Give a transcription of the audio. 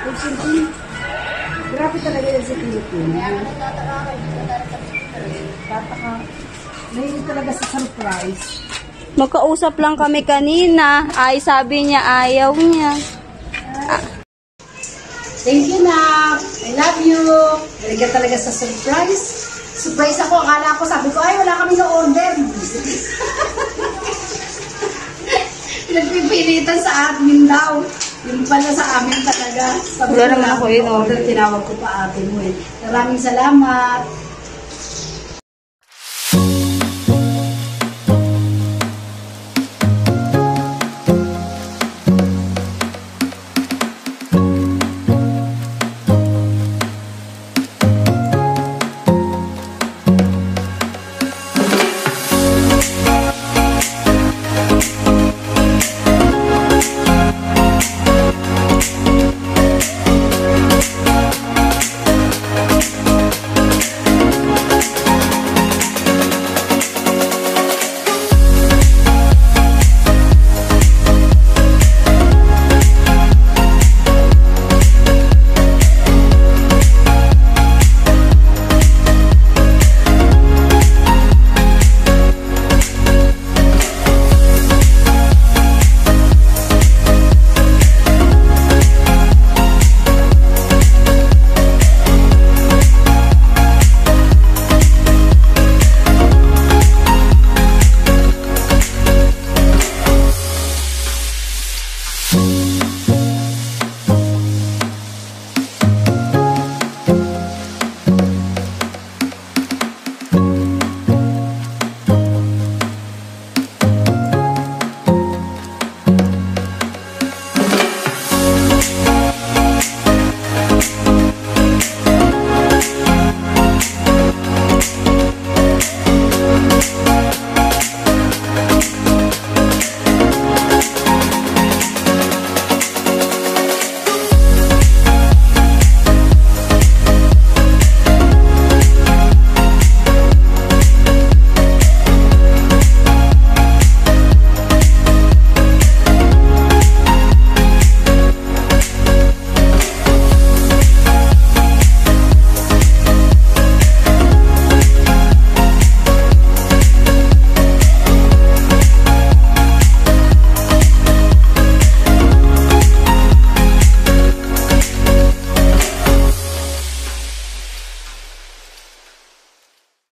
Grabe talaga yan sa Pilipinas. Tataka. Mahilig talaga sa surprise. Magkausap lang kami kanina. Ay, sabi niya ayaw niya. Thank you, Nak. I love you. Galing ka talaga sa surprise. Surprise ako. Akala ko, sabi ko, ay, wala kami na order. Nagpipilitan sa admin daw. Yung pala sa amin talaga. Sabi wala naman ako in order. Tinawag ko pa ate mo eh. Maraming salamat.